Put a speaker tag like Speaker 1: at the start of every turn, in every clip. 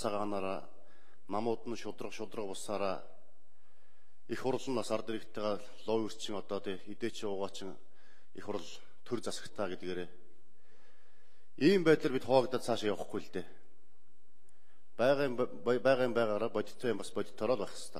Speaker 1: цагаанаараа намууд нь шудраг бусаараа их хурл нь бас ард иргэдтэйгээ лоо үрчин одоо эдээч уугаачин их хурл төр засагтаа гэдгээрээ ийм байдлаар бид хуваагдаад цаашаа явахгүй л дээ. Байгаараа бодиттой юм бас бодиттороо байх хэрэгтэй.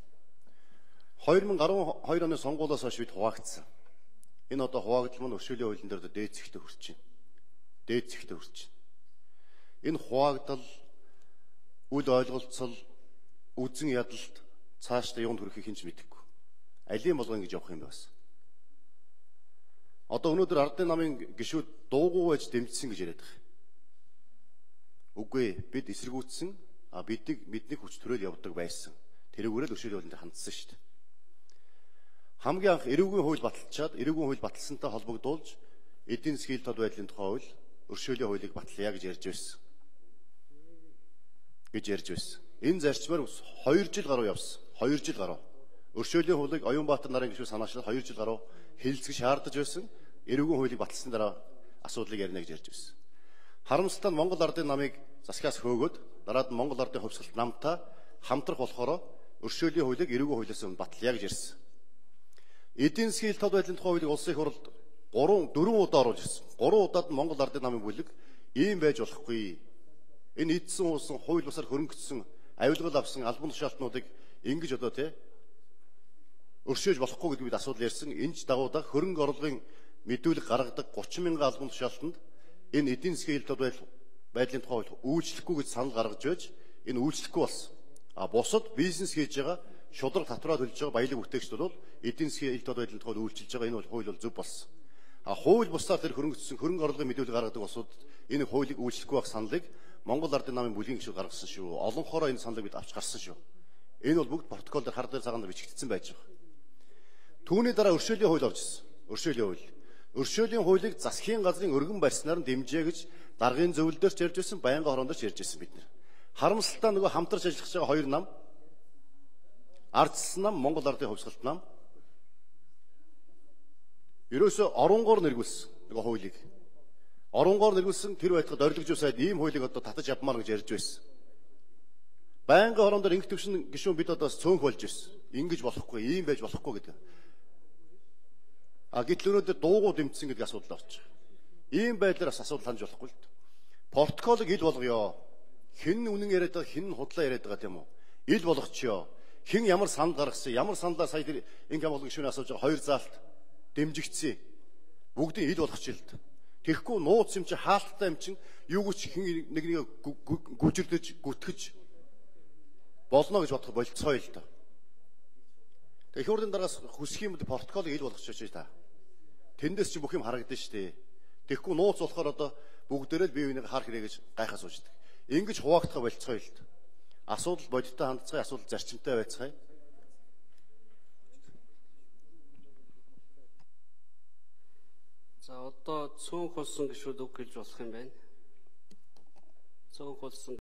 Speaker 1: 2012 оны сонгуулиас хойш бид хуваагдсан. Энэ одоо хуваагдал мань өршөөлийн хуулийн дээр дээд зэгтээ хүрч байна. Энэ хуваагдал үл ойлголцол үзэн ядалт цаашдаа юунд хүрэхийг хинж мэдэхгүй. Алийн болгоо ингэж явах юм бас. Одоо өнөөдөр ардын намын гишүүд дуугүй байж дэмжсэн гэж яриад байгаа. Үгүй бид эсэргүүцсэн бидний хүч төрөөл явдаг байсан. Тэрүүгээрээ л өршөөлийн хуулинд хандсан шүү дээ. Хамгийн анх эрүүгийн хууль эрүүгийн хууль баталсантай холбогдуулж эдийн засгийн тод байдлын тухай хууль өршөөлийн хуулийг батлая гэж ярьж байсан. Энэ зарчмаар 2 жил гаруй явсан. 2 жил гаруй. Өршөөлийн хуулийг Оюнбаатар нарын гишүүд санаачлаад 2 жил гаруй хэлэлцэж шаардаж байсан. Эрүүгийн хуулийг баталсны дараа асуудлыг ярина гэж ярьж байсан. Харамсалтай нь Монгол ардын намыг засгаас хөөгөөд дараад нь Монгол ардын хувьсгалт намтай хамтрах болохоор өршөөлийн хуулийг эрүүгийн хуулиас батлая гэж ярьсан. Эдийн засгийн тод байдлын тухай хуулийг улсын их хурлд 4 удаа оруулж ирсэн. 3 удаад нь Монгол ардын намын бүлэг ийм байж болохгүй. Энэ эдсэн уусан хууль бусаар хөрөнгөцсөн авилгал авсан албан тушаалтнуудыг ингэж одоо өршөөж болохгүй гэдэг бид асуудал ярьсан. Энэ ч дагуу хөрөнгө орлогын мэдүүлэг гаргадаг 30 мянган албан тушаалтанд энэ эдийн засгийн тод байдлын тухай хууль үйлчлэхгүй гэж санал гаргаж байж энэ үйлчлэхгүй болсон. Бусад бизнес хийж байгаа шудраг татвараа төлж байгаа баялаг бүтээгчдүүд бол эдийн засгийн тод байдлын тухай үйлчилж байгаа. Энэ бол хууль бол зөв болсон. Хууль бусдаар тэр хөрөнгөцсөн хөрөнгө орлогын мэдүүлэг гаргадаг улсууд энэ хуулийг үйлчлэхгүй байх саналыг Монгол ардын намын бүлгийн гишүүд гаргасан шүү. Олонхороо энэ саналыг бид авч гарсан шүү. Энэ бол бүгд протокол дээр хар дээр цагаан дээр бичигдсэн байж байгаа. Түүний дараа өршөөлийн хууль орж ирсэн. Өршөөлийн хуулийг засгийн газрын өргөн барьснаар нь дэмжээ гэж даргын зөвлөл дээр ч ярьж байсан, байнгын хороонд ч ярьж байсан бид нэр. Харамсалтай нөгөө хамтарч ажиллаж байгаа хоёр нам, ардчилсан нам, Монгол ардын хувьсгалт нам ерөөсөө оронгоор нэргүүлсэн нөгөө хуулийг. Оронгоор нэргүүлсэн тэр байтугад орилгожуу сайд ийм хуулийг одоо татаж авмаар гэж ярьж байсан. Байнгын хорон дээр ингэх төвшин гишүүн бид одоо цөөнх болж байсан. Ингэж болохгүй, ийм байж болохгүй гэдэг. Гэтэл өнөөдөр дуугүй дэмжсэн гэдэг асуудал орж байгаа. Ийм байдлаар бас асуудал ханж болохгүй л дээ. Протоколыг ил болгоё. Хэн үнэн яриад байгаа, хэн худлаа яриад байгаа тийм үү? Ил болгочихё. Хэн ямар санал гаргасан, ямар саналаа сая тэр ингээм болгон гишүүний асууж байгаа хоёр заалт дэмжигдсэн. Бүгдийг ил болгочихъя л дээ. Тэгэхгүй нууц юм чи хаалттай юм чин юу гэж хэн нэг гүжирдэж гүтгэж болно гэж бодох болцгоо л дээ. Их хурлын дараагаас хүсэх юм бол протоколыг ил болгочихъя та. Тэндээс чи бүх юм харагдана шүү дээ. Тэгэхгүй нууц болохоор одоо бүгдээрээ л бие биенийгээ хар хэрэг гэж гайхаа сууждаг. Ингэж хуваагдах болцгоо л дээ. Асуудал бодиттой хандцгаая, асуудал зарчимтай байцгаая.
Speaker 2: За одоо цөөнх болсон гişүүд үг гэлж болох юм байна. Цөөнх болсон